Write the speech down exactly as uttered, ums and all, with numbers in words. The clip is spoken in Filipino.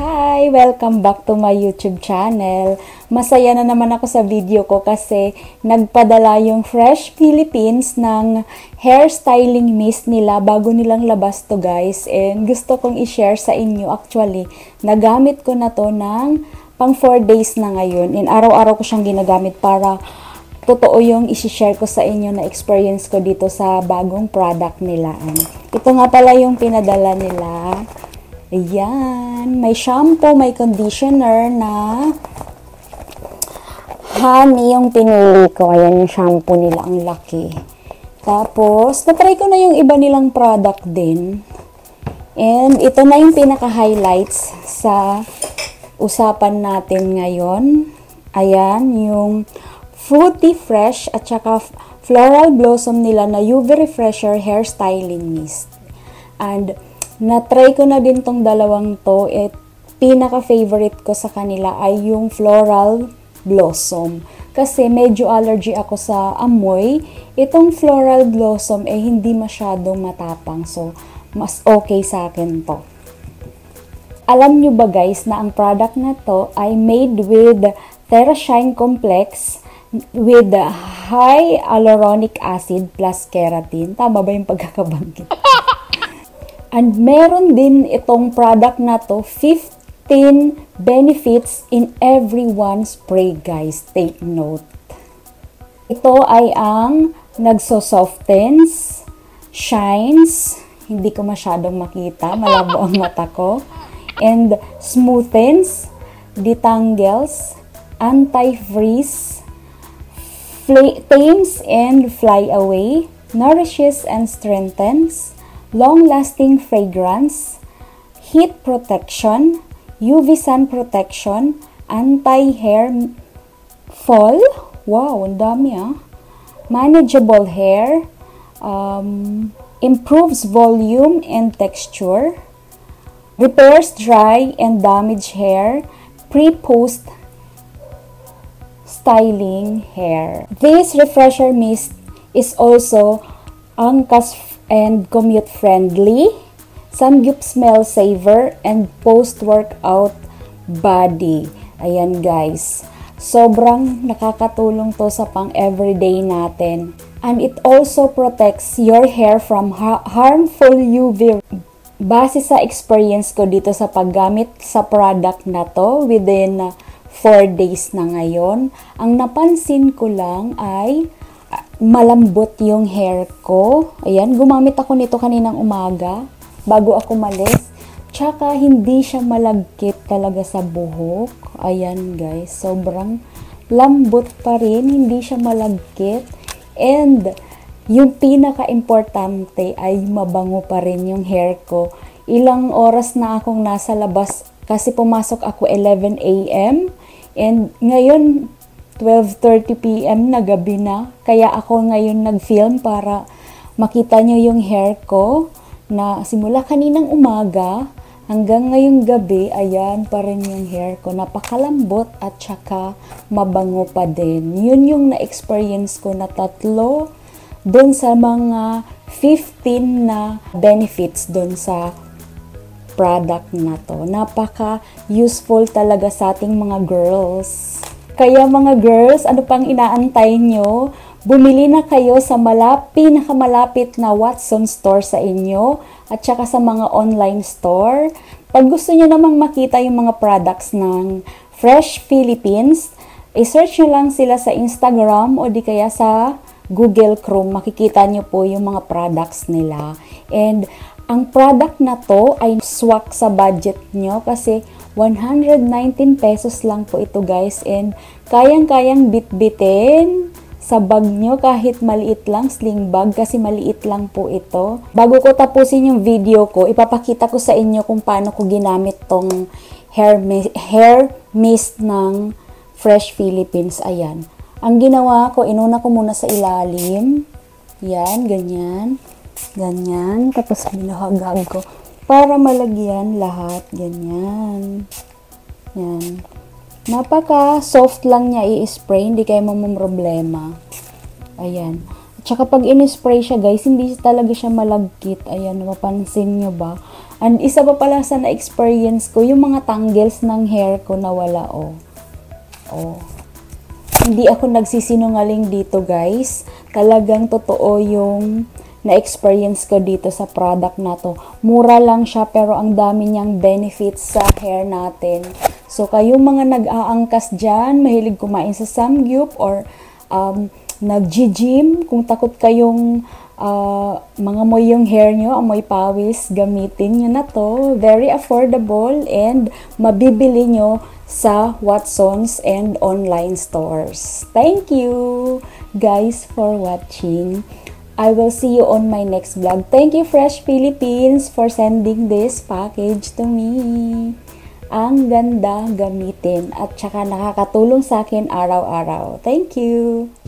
Hi! Welcome back to my YouTube channel. Masaya na naman ako sa video ko kasi nagpadala yung Fresh Philippines ng hairstyling mist nila bago nilang labas to guys. And gusto kong i-share sa inyo actually. Nagamit ko na to ng pang four days na ngayon. And araw-araw ko siyang ginagamit para totoo yung isi-share ko sa inyo na experience ko dito sa bagong product nila. Ito nga pala yung pinadala nila. Ayan, may shampoo, may conditioner na honey yung pinili ko. Ayan yung shampoo nila, ang laki. Tapos, natry ko na yung iba nilang product din. And ito na yung pinaka-highlights sa usapan natin ngayon. Ayan, yung Fruity Fresh at saka Floral Blossom nila na U V Refresher Hair Styling Mist. And na-try ko na din tong dalawang to. At pinaka-favorite ko sa kanila ay yung Floral Blossom. Kasi medyo allergy ako sa amoy. Itong Floral Blossom eh hindi masyadong matapang. So, mas okay sa akin to. Alam nyo ba guys na ang product na to ay made with Terashine Complex with high hyaluronic acid plus keratin. Tama ba yung pagkakabanggit? And meron din itong product na to, fifteen benefits in every one spray guys. Take note. Ito ay ang nagso-softens, shines, hindi ko masyadong makita, malabo ang mata ko, and smoothens, detangles, anti-freeze, tames and fly away, nourishes and strengthens, long-lasting fragrance, heat protection, U V sun protection, anti-hair fall, wow, ang dami ah, manageable hair, um, improves volume and texture, repairs dry and damaged hair, pre-post styling hair. This refresher mist is also angkas and commute friendly, samgyup smell saver, and post-workout body. Ayan guys. Sobrang nakakatulong to sa pang everyday natin. And it also protects your hair from ha harmful U V. Base sa experience ko dito sa paggamit sa product na to within four days na ngayon, ang napansin ko lang ay malambot yung hair ko. Ayan, gumamit ako nito kaninang umaga bago ako malis. Tsaka hindi siya malagkit talaga sa buhok. Ayan guys, sobrang lambot pa rin, hindi siya malagkit. And yung pinaka-importante ay mabango pa rin yung hair ko. Ilang oras na akong nasa labas kasi pumasok ako eleven A M and ngayon twelve thirty P M na gabi na. Kaya ako ngayon nag-film para makita nyo yung hair ko na simula kaninang umaga hanggang ngayong gabi, ayan pa rin yung hair ko. Napakalambot at saka mabango pa din. Yun yung na-experience ko na tatlo doon sa mga fifteen na benefits doon sa product na to. Napaka-useful talaga sa ating mga girls. Kaya mga girls, ano pang inaantay nyo? Bumili na kayo sa malap, pinakamalapit na Watson store sa inyo at saka sa mga online store. Pag gusto nyo namang makita yung mga products ng Fresh Philippines, i-search nyo lang sila sa Instagram o di kaya sa Google Chrome. Makikita nyo po yung mga products nila. And ang product na to ay swak sa budget nyo kasi one hundred nineteen pesos lang po ito guys. And kayang-kayang bit-bitin sa bag nyo kahit maliit lang, sling bag kasi maliit lang po ito. Bago ko tapusin yung video ko, ipapakita ko sa inyo kung paano ko ginamit tong hair, hair mist ng Fresh Philippines. Ayan. Ang ginawa ko, inuna ko muna sa ilalim. Yan, ganyan. Ganyan. Tapos binahagag ko para malagyan lahat. Ganyan. Yan. Napaka soft lang niya i-spray. Hindi kayo mamumroblema. Ayan. Tsaka pag in-spray siya guys, hindi talaga siya malagkit. Ayan, mapapansin nyo ba? And isa pa pala sa na-experience ko, yung mga tangles ng hair ko nawala, oh. Oh. Hindi ako nagsisinungaling dito guys. Talagang totoo yung na-experience ko dito sa product na to. Mura lang siya pero ang dami niyang benefits sa hair natin. So kayong mga nag-aangkas dyan, mahilig kumain sa samgyup or um, nag-gym, kung takot kayong uh, mga moy yung hair nyo, amoy pawis, gamitin nyo na to. Very affordable and mabibili nyo sa Watsons and online stores. Thank you guys for watching. I will see you on my next vlog. Thank you Fresh Philippines for sending this package to me. Ang ganda gamitin at saka nakakatulong sa akin araw-araw. Thank you!